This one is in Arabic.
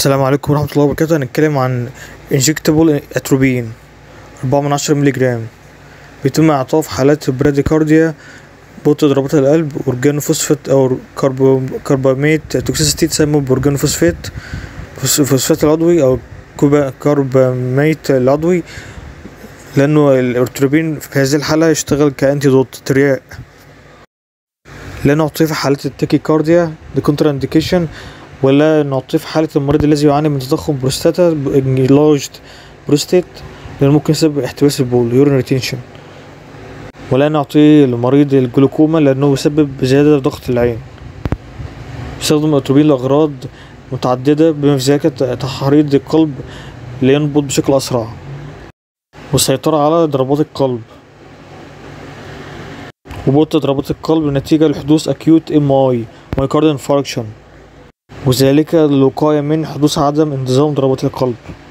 السلام عليكم ورحمة الله وبركاته. هنتكلم عن injectable اتروبين 4 مللي جرام. بيتم إعطائه في حالات براديكارديا، بطء ضربات القلب، أورجانوفوسفات أو كرباميت توكسيستي تسمى بأورجانوفوسفات فوسفات العضوي أو كرباميت العضوي، لأنه الاتروبين في هذه الحالة يشتغل كأنتيدوت ترياق. لا نعطيه في حالة التاكيكارديا دي كونترا انديكيشن، ولا نعطيه في حالة المريض الذي يعاني من تضخم بروستاتا انجلاجد بروستات، لأنه ممكن يسبب احتباس البول يورين ريتينشن. ولا نعطيه لمريض الجلوكوما لأنه يسبب زيادة في ضغط العين. يستخدم الاتروبين لأغراض متعددة بما في ذلك تحريض القلب لينبض بشكل أسرع، والسيطرة على ضربات القلب وبطء ضربات القلب نتيجة لحدوث acute MI myocardial infarction، وذلك للوقاية من حدوث عدم انتظام ضربات القلب.